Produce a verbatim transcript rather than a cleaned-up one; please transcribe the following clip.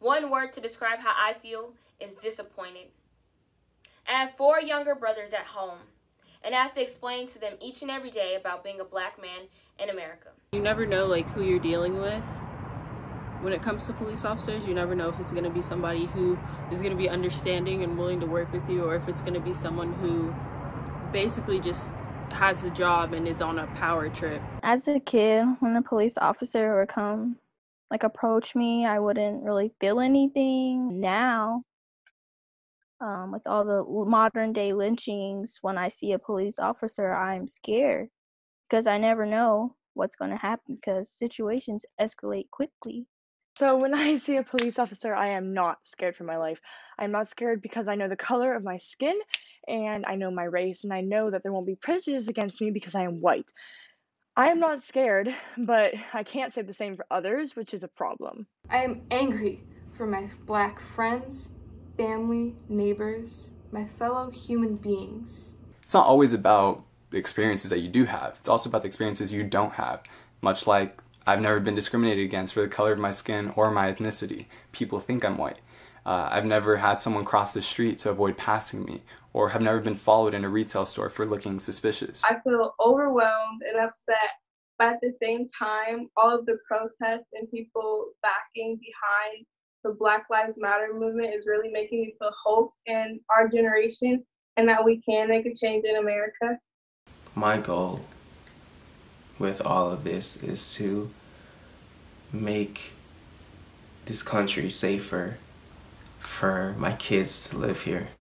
One word to describe how I feel is disappointed. I have four younger brothers at home, and I have to explain to them each and every day about being a black man in America. You never know like who you're dealing with. When it comes to police officers, you never know if it's going to be somebody who is going to be understanding and willing to work with you, or if it's going to be someone who basically just has a job and is on a power trip. As a kid, when a police officer would come, like approach me, I wouldn't really feel anything. Now, um, with all the modern day lynchings, when I see a police officer, I'm scared because I never know what's going to happen because situations escalate quickly. So when I see a police officer, I am not scared for my life. I'm not scared because I know the color of my skin and I know my race, and I know that there won't be prejudice against me because I am white. I am not scared, but I can't say the same for others, which is a problem. I am angry for my black friends, family, neighbors, my fellow human beings. It's not always about the experiences that you do have. It's also about the experiences you don't have. Much like I've never been discriminated against for the color of my skin or my ethnicity. People think I'm white. Uh, I've never had someone cross the street to avoid passing me, or have never been followed in a retail store for looking suspicious. I feel overwhelmed and upset, but at the same time, all of the protests and people backing behind the Black Lives Matter movement is really making me feel hope in our generation and that we can make a change in America. My goal with all of this is to make this country safer for my kids to live here.